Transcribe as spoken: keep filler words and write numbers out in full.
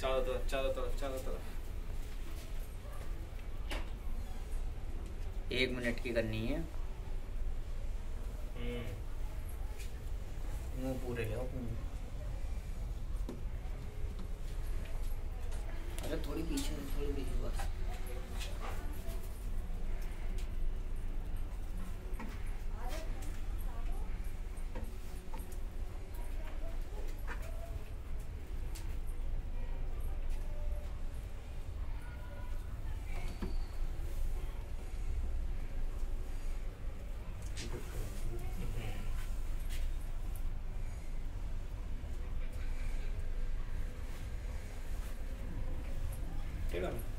चारों तरफ चारों तरफ चारों तरफ। एक मिनट की करनी है। मुंह पूरे ले आओ। अरे थोड़ी पीछे थोड़ी पीछे बस। टेढ़ा